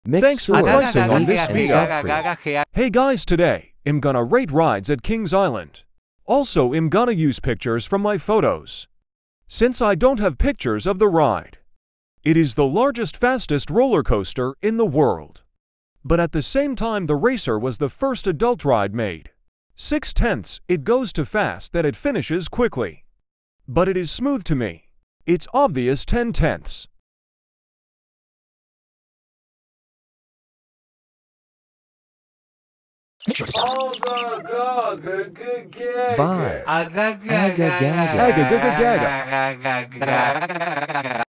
Thanks for pricing on this video. Aga. Hey guys, today, I'm gonna rate rides at Kings Island. Also, I'm gonna use pictures from my photos. Since I don't have pictures of the ride. It is the largest, fastest roller coaster in the world. But at the same time, the Racer was the first adult ride made. 6/10, it goes too fast that it finishes quickly. But it is smooth to me. It's obvious 10/10. Bye. Aga. Aga.